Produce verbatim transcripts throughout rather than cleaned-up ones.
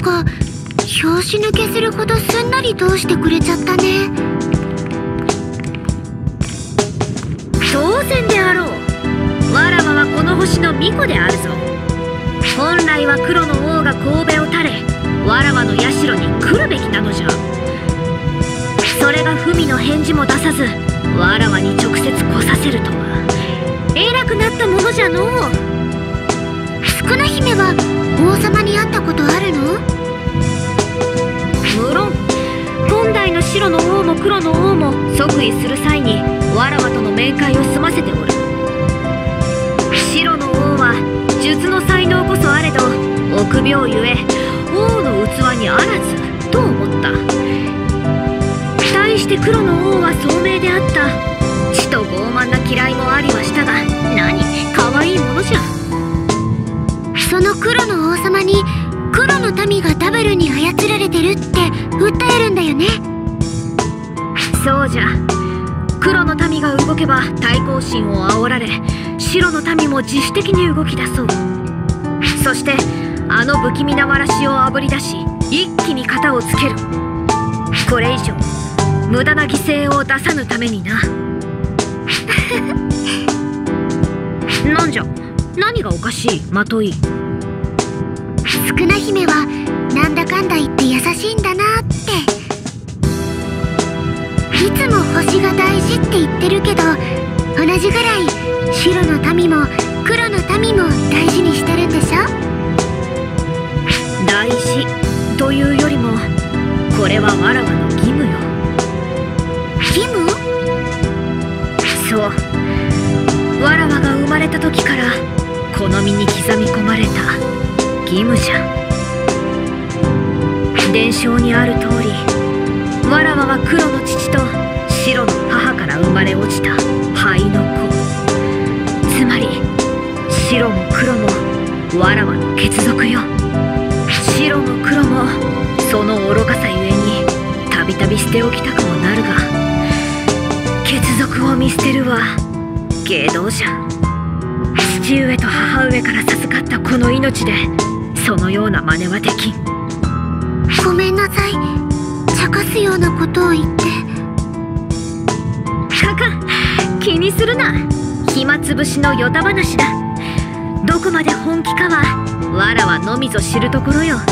か拍子抜けするほどすんなり通してくれちゃったね。 当然であろう。わらわはこの星の巫女であるぞ。本来は黒の王が神戸を垂れ、わらわの社に来るべきなのじゃ。それが文の返事も出さず、わらわに直接来させるとは偉くなったものじゃのう。 宿儺姫は王様に会ったことあるの？ 無論本代の白の王も黒の王も即位する際にわらわとの面会を済ませておる。白の王は術の才能こそあれど臆病ゆえ王の器にあらずと思った。対して黒の王は聡明であった。ちと傲慢な嫌いもありはしたが、何可愛いものじゃ。 その黒の王様に黒の民がダブルに操られてるって訴えるんだよね。 そうじゃ。黒の民が動けば対抗心を煽られ、白の民も自主的に動き出そう。そしてあの不気味なわらしをあぶり出し、一気に型をつける。これ以上無駄な犠牲を出さぬためにな。なんじゃ、何がおかしい、まとい。 宿儺姫はなんだかんだ言って優しいんだなって。いつも星が大事って言ってるけど、同じぐらい白の民も黒の民も大事にしてるんでしょ？ 大事というよりも、これはわらわの義務よ。 義務？ そう。わらわが生まれた時からこの身に刻み込まれた義務じゃ。伝承にある通り、わらわは黒の父と白の母から生まれ落ちた灰の子。つまり白も黒もわらわの血族よ。白も黒もその愚かさゆえにたびたび捨ておきたくもなるが、血族を見捨てるは芸道じゃ。父上と母上から授かったこの命でそのような真似はできん。 ごめんなさい、茶化すようなことを言って。 かかん、気にするな。暇つぶしのよた話だ。どこまで本気かはわらわのみぞ知るところよ。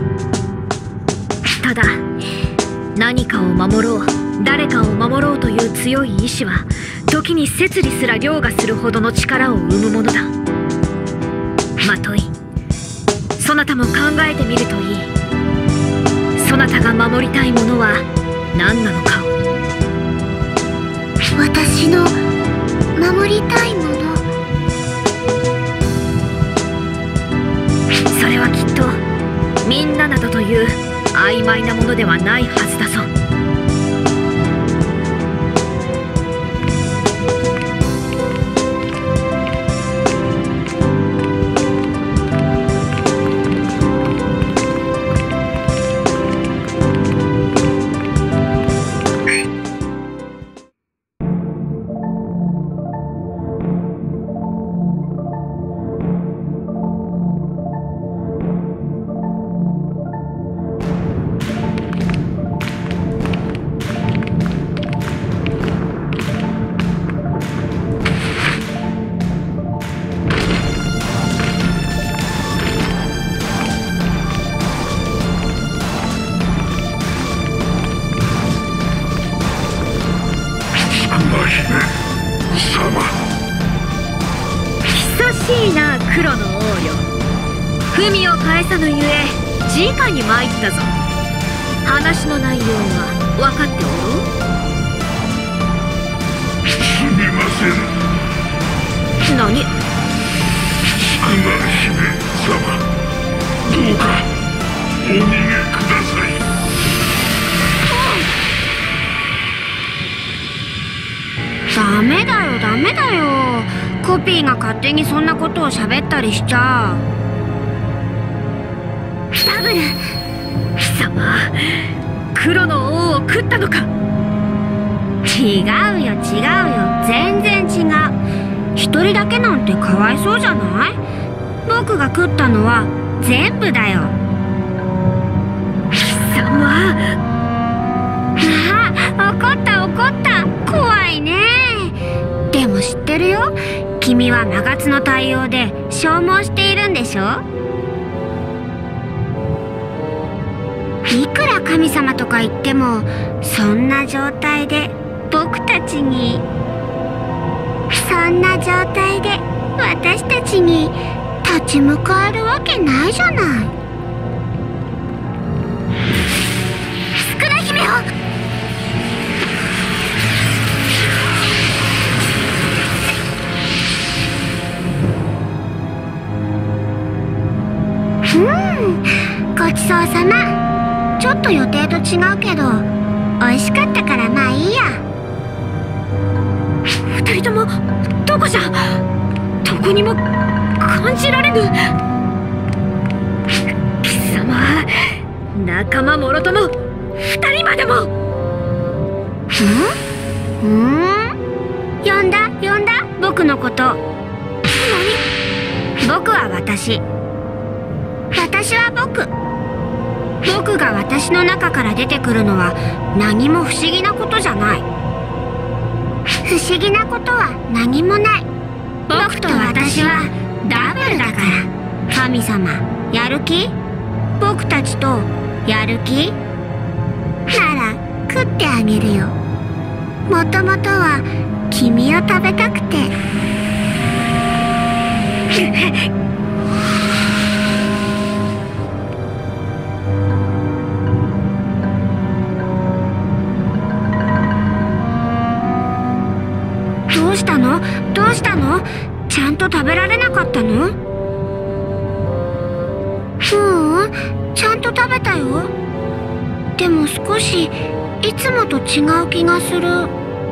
ただ何かを守ろう、誰かを守ろうという強い意志は時に摂理すら凌駕するほどの力を生むものだ。まとい、そなたも考えてみるといい。そなたが守りたいものは何なのかを。 私の守りたいもの。 それはきっとみんななどという曖昧なものではないはずだぞ。しいな黒の王よ。文を返さぬゆえ直に参ったぞ。話の内容は分かっておろう？ すみません。 何？ 宿儺姫様、どうかお逃げください。 ダメだよダメだよ。コピーが勝手にそんなことを喋ったりしちゃ。 ダブル貴様、黒の王を食ったのか？ 違うよ違うよ、全然違う。一人だけなんてかわいそうじゃない？僕が食ったのは全部だよ。 ってるよ。君は魔月の対応で消耗しているんでしょ。いくら神様とか言ってもそんな状態で僕たちにそんな状態で私たちに立ち向かえるわけないじゃない。スクラ姫をうんごちそうさま。ちょっと予定と違うけど美味しかったからまあいいや。二人ともどこじゃ。どこにも感じられぬ。貴様、仲間もろとも二人までも。ん？ん？呼んだ呼んだ僕のこと。何？僕は私。私は僕。僕が私の中から出てくるのは何も不思議なことじゃない。不思議なことは何もない。僕と私はダブルだから。神様、やる気？僕たちとやる気？なら食ってあげるよ。もともとは君を食べたくて。どうしたの？どうしたの？ちゃんと食べられなかったの？ううん、ちゃんと食べたよ。でも少しいつもと違う気がする。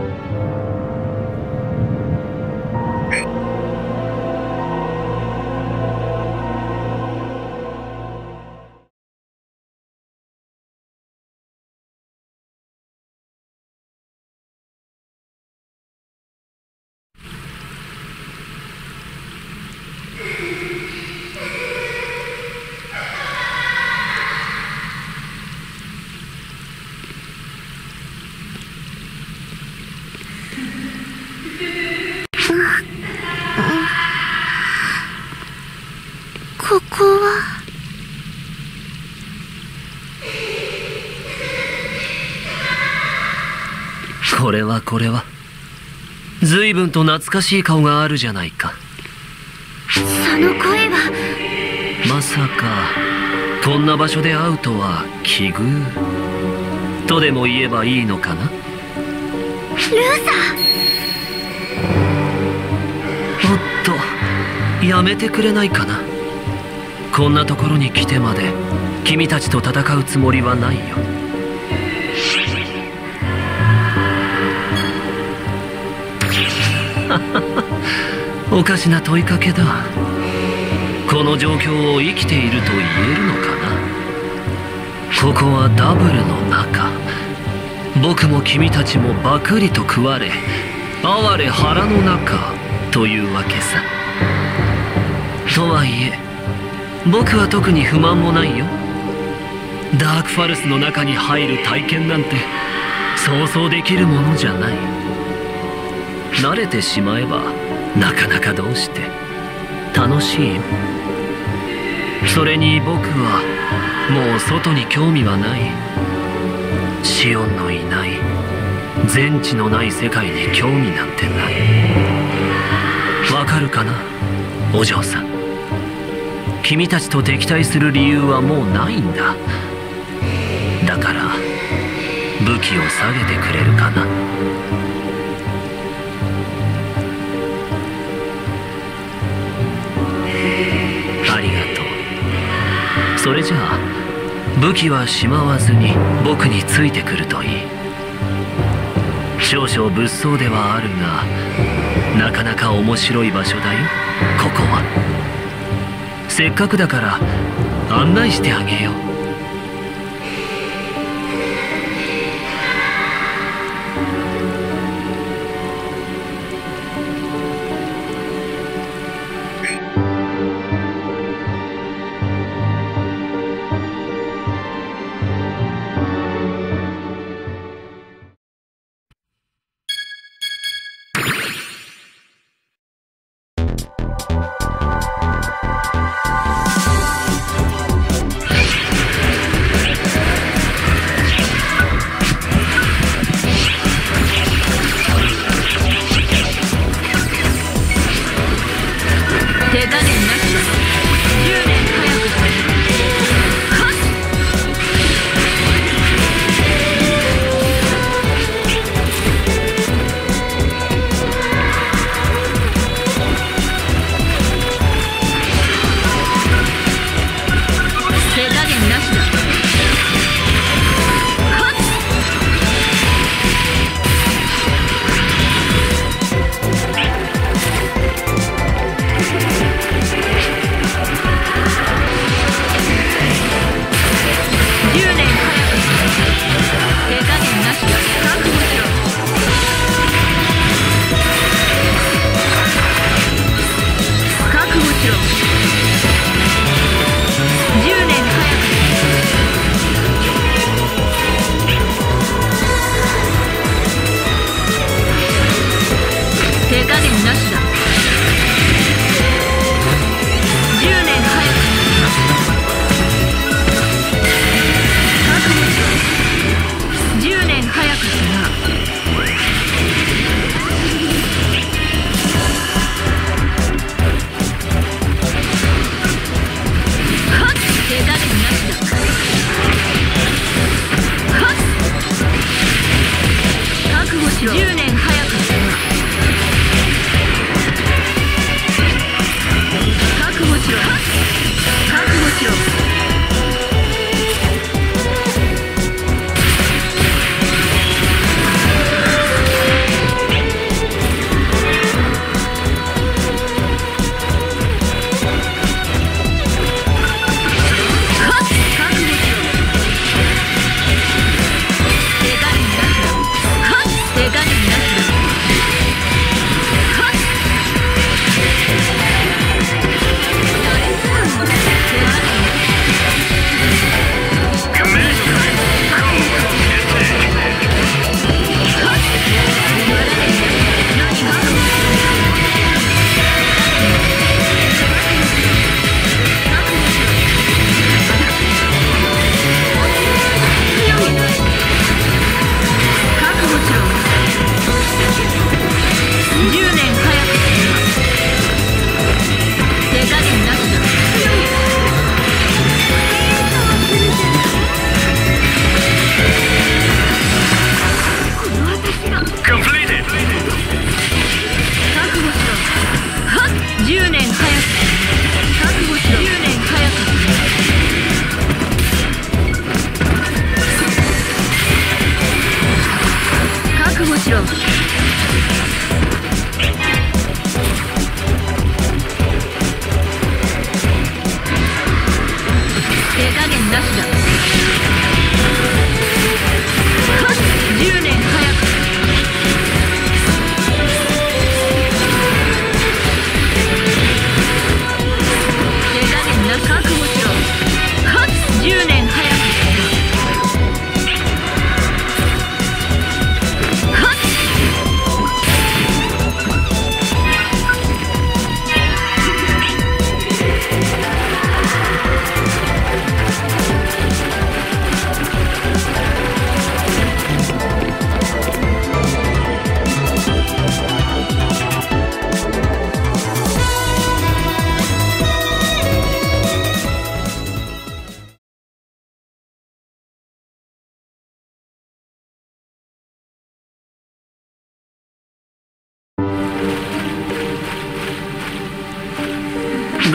ここはこれはこれは随分と懐かしい顔があるじゃないか。 その声は。 まさかこんな場所で会うとは奇遇とでも言えばいいのかな。ルーサおっと、やめてくれないかな。こんなところに来てまで君たちと戦うつもりはないよ。おかしな問いかけだ。この状況を生きていると言えるのかな。ここはダブルの中。僕も君たちもバクリと食われ哀れ腹の中というわけさ。とはいえ僕は特に不満もないよ。ダークファルスの中に入る体験なんてそうそうできるものじゃない。慣れてしまえばなかなかどうして楽しいよ。それに僕はもう外に興味はない。シオンのいない全知のない世界に興味なんてない。わかるかなお嬢さん。君たちと敵対する理由はもうないんだ。だから武器を下げてくれるかな。ありがとう。それじゃあ武器はしまわずに僕についてくるといい。少々物騒ではあるがなかなか面白い場所だよここは。せっかくだから案内してあげよう。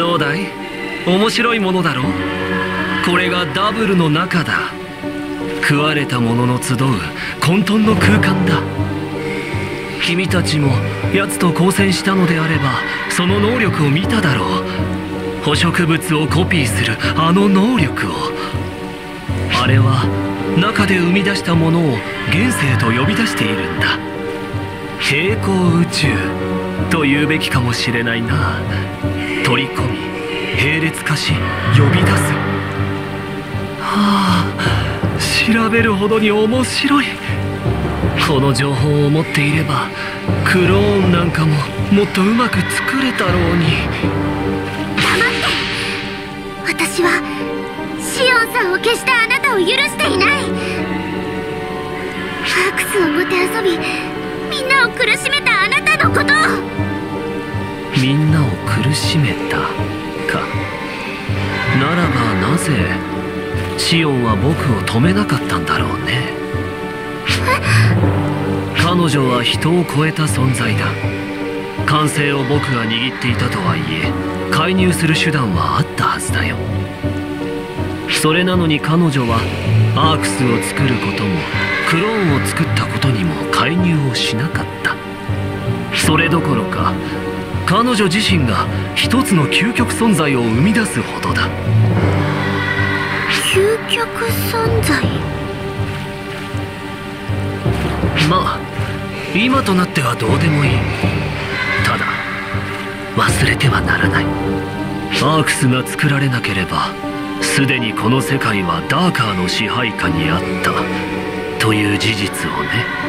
どうだい？面白いものだろう。これがダブルの中だ。食われたものの集う混沌の空間だ。君たちも奴と交戦したのであればその能力を見ただろう。捕食物をコピーするあの能力を。あれは中で生み出したものを現世と呼び出しているんだ。平行宇宙と言うべきかもしれないな。取り込み並列化し呼び出す。はあ、調べるほどに面白い。この情報を持っていればクローンなんかももっとうまく作れたろうに。 黙って。私はシオンさんを消したあなたを許していない。アークスをもてあそびみんなを苦しめたあなたのことを。 みんなを苦しめたか。ならばなぜシオンは僕を止めなかったんだろうね。彼女は人を超えた存在だ。完成を僕が握っていたとはいえ介入する手段はあったはずだよ。それなのに彼女はアークスを作ることもクローンを作ったことにも介入をしなかった。それどころか彼女自身が一つの究極存在を生み出すほどだ。 究極存在？ まあ今となってはどうでもいい。ただ忘れてはならない。アークスが作られなければすでにこの世界はダーカーの支配下にあったという事実をね。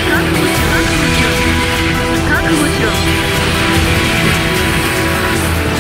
覚悟しろ。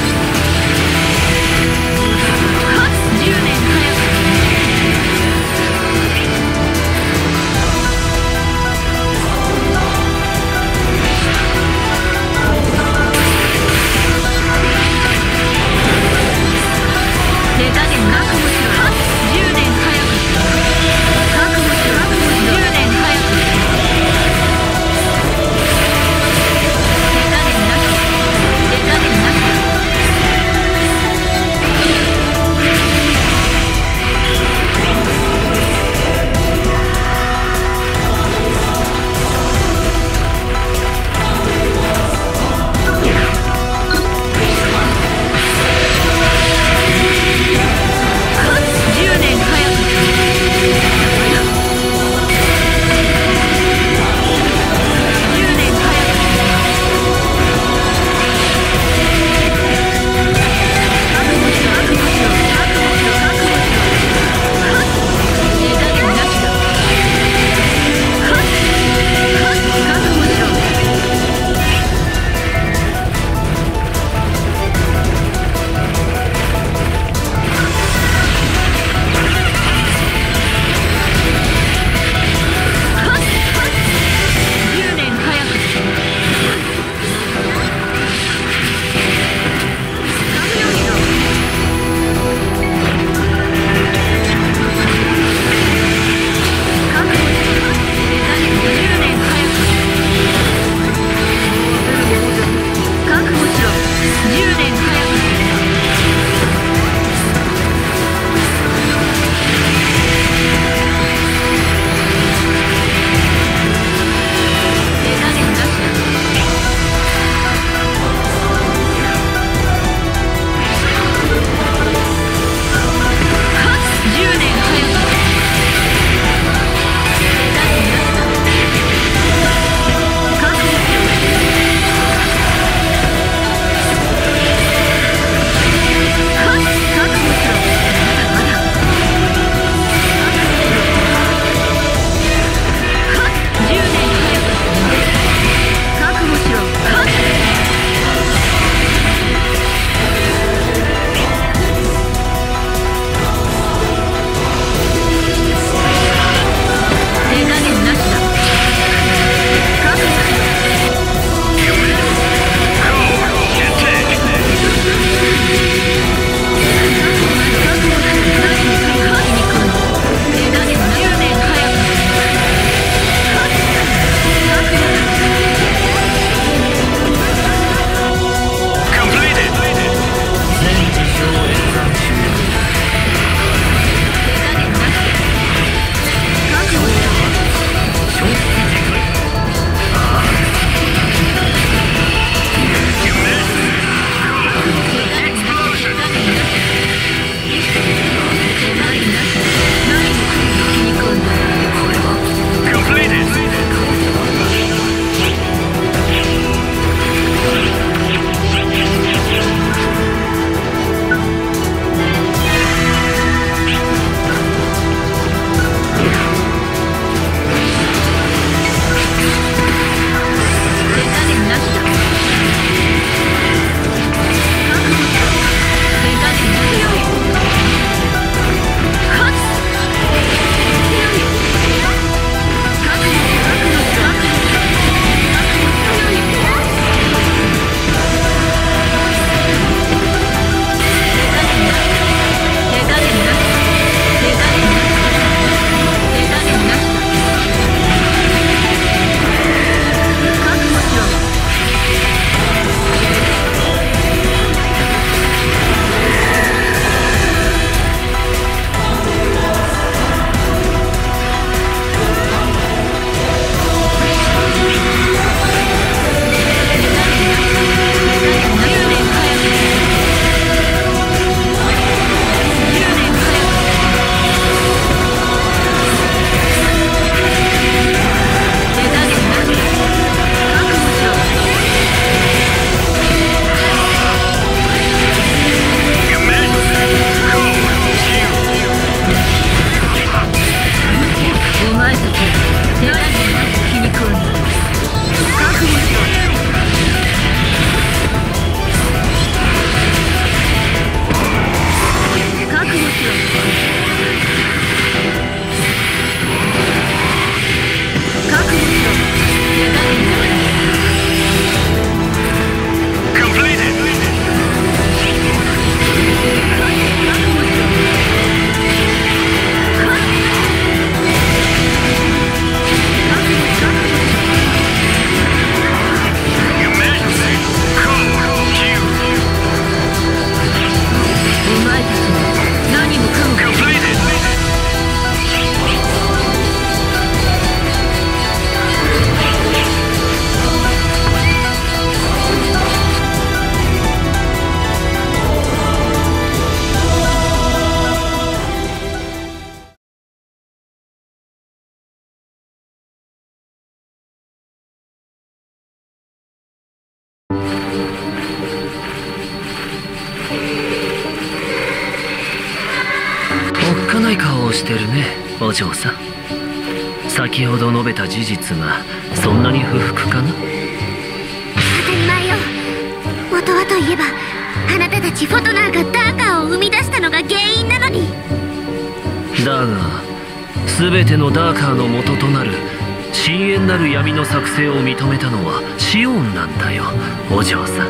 してるね、お嬢さん。先ほど述べた事実がそんなに不服かな？ 当たり前よ。元はといえばあなたたちフォトナーがダーカーを生み出したのが原因なのに。 だが全てのダーカーの元となる深淵なる闇の作成を認めたのはシオンなんだよ、お嬢さん。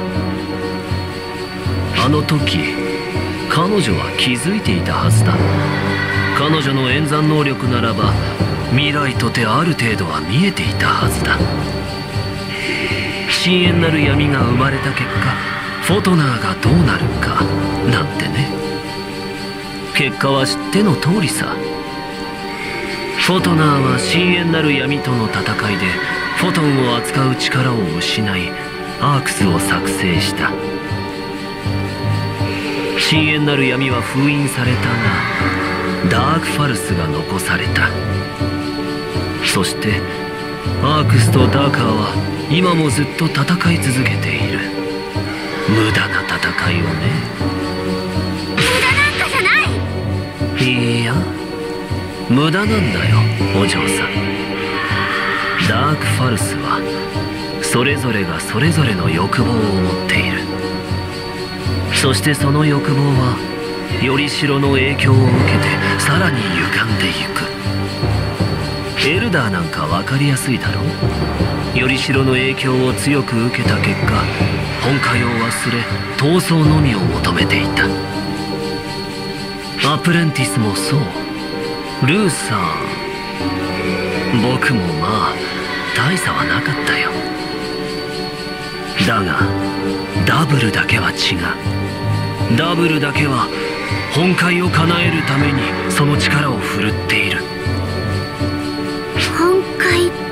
あの時彼女は気づいていたはずだ。彼女の演算能力ならば未来とてある程度は見えていたはずだ。深淵なる闇が生まれた結果フォトナーがどうなるかなんてね。結果は知っての通りさ。フォトナーは深淵なる闇との戦いでフォトンを扱う力を失いアークスを作成した。深淵なる闇は封印されたがダークファルスが残された。そしてアークスとダーカーは今もずっと戦い続けている。無駄な戦いをね。 無駄なんかじゃない。 いいや無駄なんだよ、お嬢さん。ダークファルスはそれぞれがそれぞれの欲望を持っている。そしてその欲望はよりしろの影響を受けてさらに歪んでいく。エルダーなんか分かりやすいだろう。よりしろの影響を強く受けた結果本懐を忘れ闘争のみを求めていた。アプレンティスもそう。ルーサー僕もまあ大差はなかったよ。だがダブルだけは違う。ダブルだけは本懐を叶えるためにその力を振るっている。 本懐って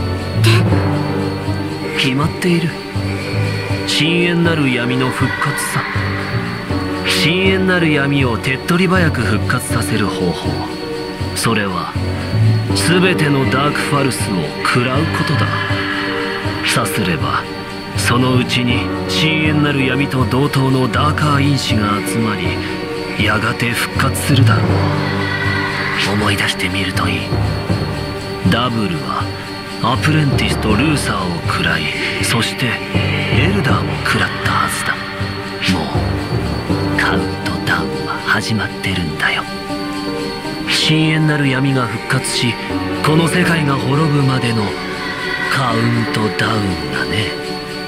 決まっている。深淵なる闇の復活さ。深淵なる闇を手っ取り早く復活させる方法、それは全てのダークファルスを食らうことだ。さすればそのうちに深淵なる闇と同等のダーカー因子が集まりやがて復活するだろう。思い出してみるといい。ダブルはアプレンティスとルーサーを食らい、そしてエルダーも食らったはずだ。もうカウントダウンは始まってるんだよ。深淵なる闇が復活しこの世界が滅ぶまでのカウントダウンがね。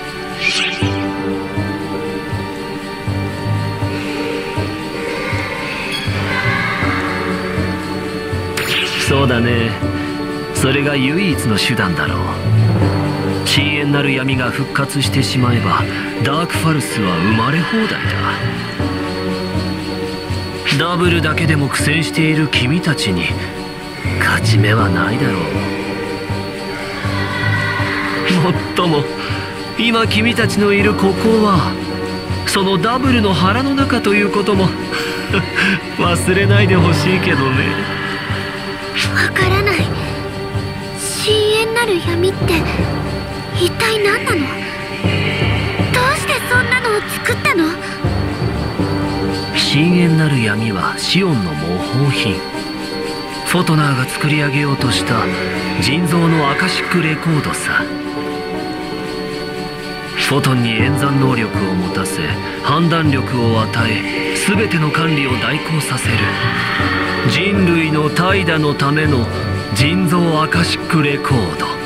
そうだね。それが唯一の手段だろう。深淵なる闇が復活してしまえばダークファルスは生まれ放題だ。ダブルだけでも苦戦している君たちに勝ち目はないだろう。もっとも今君たちのいるここはそのダブルの腹の中ということも忘れないでほしいけどね。 わからない。深淵なる闇って一体何なの？どうしてそんなのを作ったの？ 深淵なる闇はシオンの模倣品。フォトナーが作り上げようとした人造のアカシックレコードさ。フォトンに演算能力を持たせ判断力を与え全ての管理を代行させる人類の怠惰のための人造アカシックレコード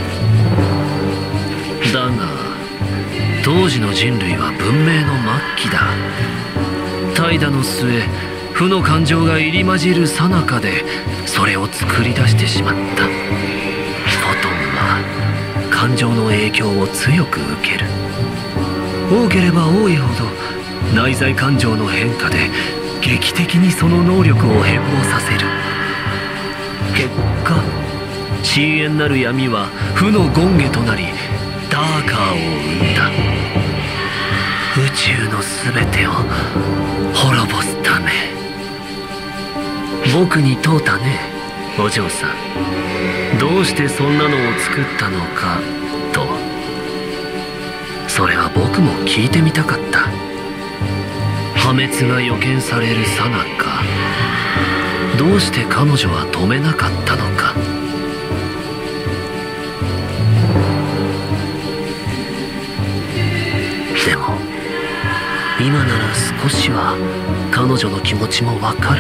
だが、当時の人類は文明の末期だ。怠惰の末負の感情が入り混じる最中でそれを作り出してしまった。フォトンは感情の影響を強く受ける。多ければ多いほど内在感情の変化で劇的にその能力を変貌させる。結果深淵なる闇は負の権化となりダーカーを生んだ。宇宙の全てを滅ぼすため。僕に問うたね、お嬢さん。どうしてそんなのを作ったのかと。それは僕も聞いてみたかった。破滅が予見される最中どうして彼女は止めなかったのか。でも今なら少しは彼女の気持ちもわかる。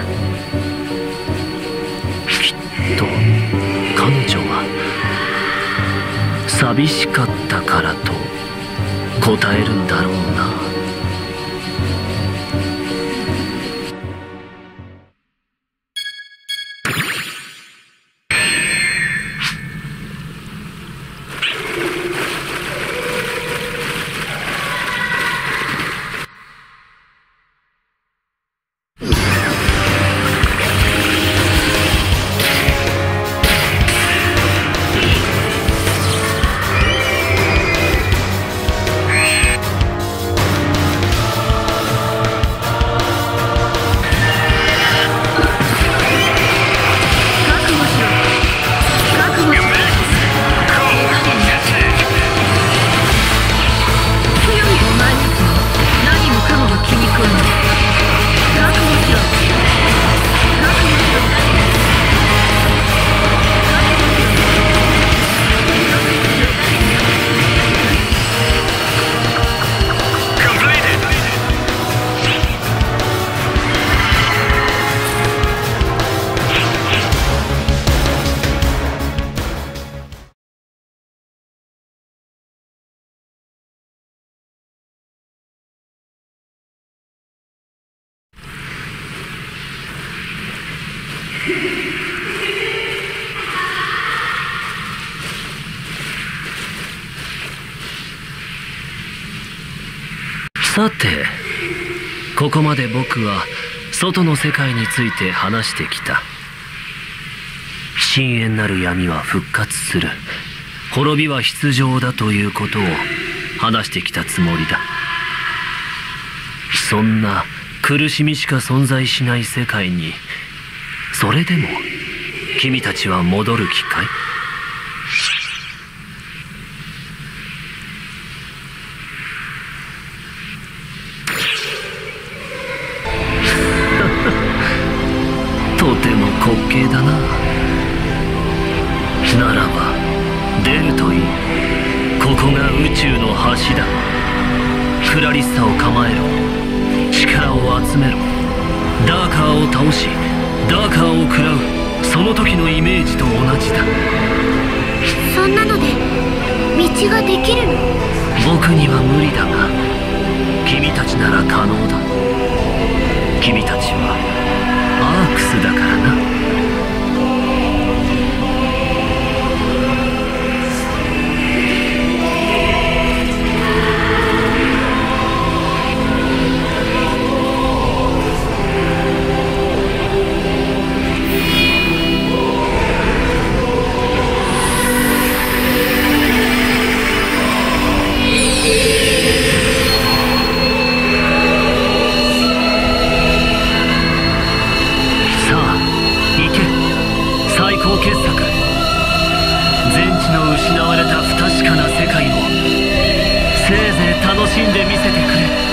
きっと彼女は寂しかったからと答えるんだろうな。さて、ここまで僕は外の世界について話してきた。深淵なる闇は復活する、滅びは必定だということを話してきたつもりだ。そんな苦しみしか存在しない世界に、それでも君たちは戻る気かい？とても滑稽だな。ならば出るといい。ここが宇宙の橋だ。クラリッサを構えろ。力を集めろ。ダーカーを倒しダーカーを食らう。その時のイメージと同じだ。 そんなので道ができるの？ 僕には無理だが君たちなら可能だ。君たちはアークスだからな。失われた不確かな世界をせいぜい楽しんでみせてくれ。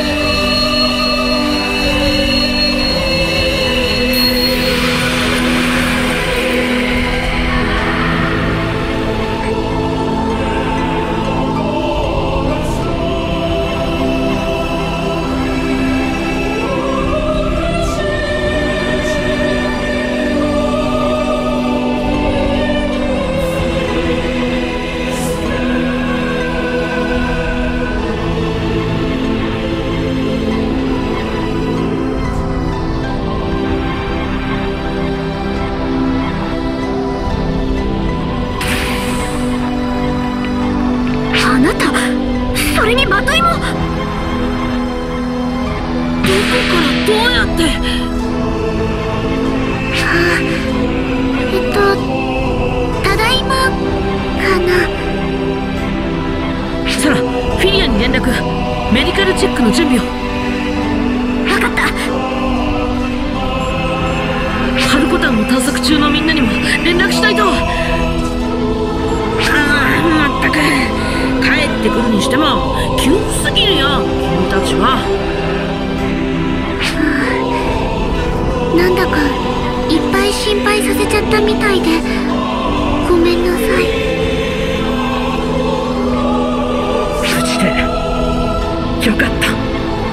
メディカルチェックの準備を。 分かった。 ハルコタンの探索中のみんなにも連絡しないと。ああ、まったく帰ってくるにしても急すぎるよ君たちは。 なんだかいっ心配させちゃったみたいでごめんなさい。 無事でよかった。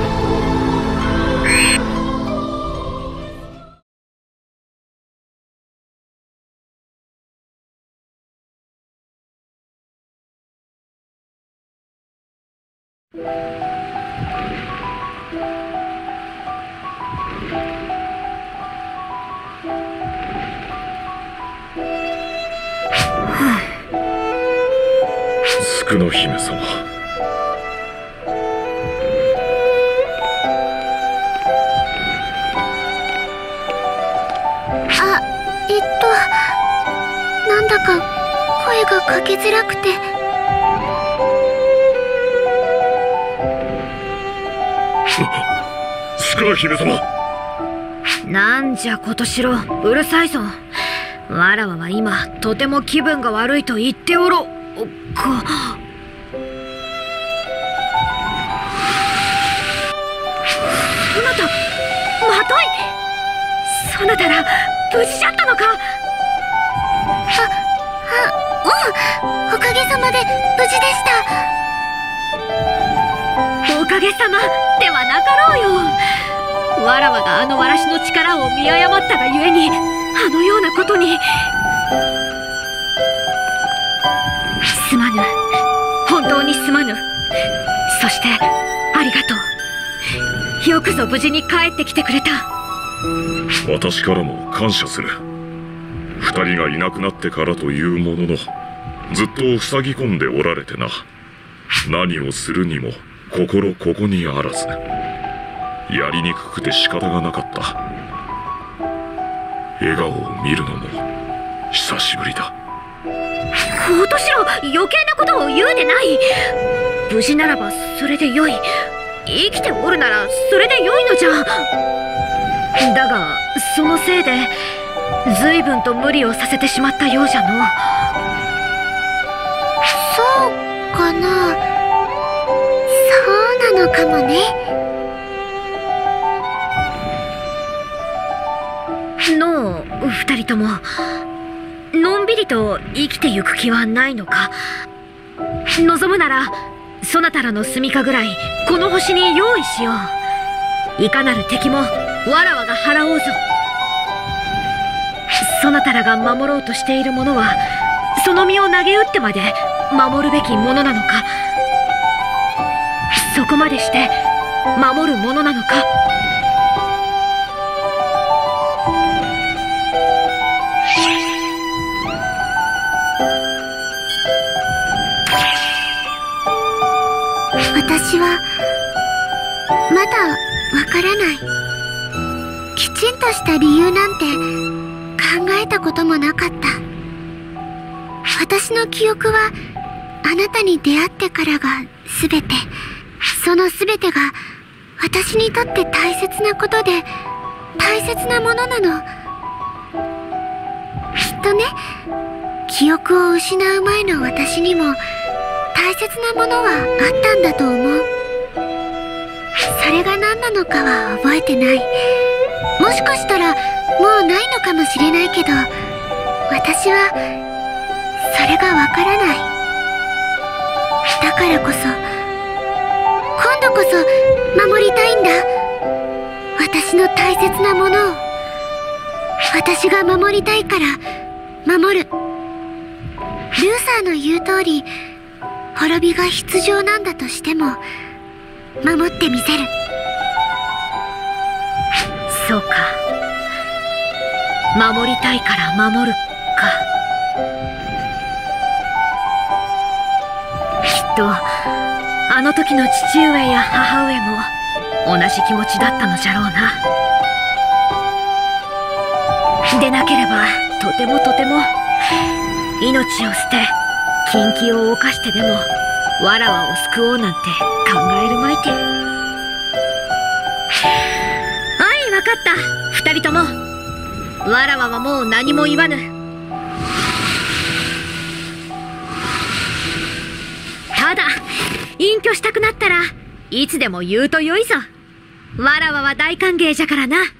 宿儺姫様、 あ、えっとなんだか声がかけづらくて。 宿儺姫様、 なんじゃことしろ、うるさいぞ。わらわは今とても気分が悪いと言っておろか。そなた、まとい、そなたら無事じゃったのか。 あ、あ、うん、おかげさまで無事でした。 おかげさまではなかろうよ。わらわがあのわらしの力を見誤ったがゆえにあのようなことに。すまぬ、本当にすまぬ。そしてありがとう。よくぞ無事に帰ってきてくれた。 私からも感謝する。二人がいなくなってからというものの、ずっと塞ぎ込んでおられてな。何をするにも心ここにあらず、やりにくくて仕方がなかった。笑顔を見るのも久しぶりだ。 おとしろ、余計なことを言うでない。無事ならばそれでよい。生きておるならそれでよいのじゃ。だがそのせいで随分と無理をさせてしまったようじゃの。 そうかな。そうなのかもね。 のう、二人とものんびりと生きてゆく気はないのか。望むならそなたらの住みかぐらいこの星に用意しよう。いかなる敵もわらわが払おうぞ。そなたらが守ろうとしているものはその身を投げ打ってまで守るべきものなのか。そこまでして守るものなのか。 私はまだわからない。きちんとした理由なんて考えたこともなかった。私の記憶はあなたに出会ってからが全て、その全てが私にとって大切なことで大切なものなの。きっとね、記憶を失う前の私にも大切なものはあったんだと思う。それが何なのかは覚えてない。もしかしたらもうないのかもしれないけど、私はそれがわからない。だからこそ今度こそ守りたいんだ。私の大切なものを。私が守りたいから守る。ルーサーの言う通り、滅びが必要なんだとしても守ってみせる。 そうか、守りたいから守るか。きっとあの時の父上や母上も同じ気持ちだったのじゃろうな。でなければとてもとても命を捨て禁忌を犯してでもわらわを救おうなんて考えるまいて。はい、わかった。二人ともわらわはもう何も言わぬ。ただ隠居したくなったらいつでも言うとよいぞ。わらわは大歓迎じゃからな。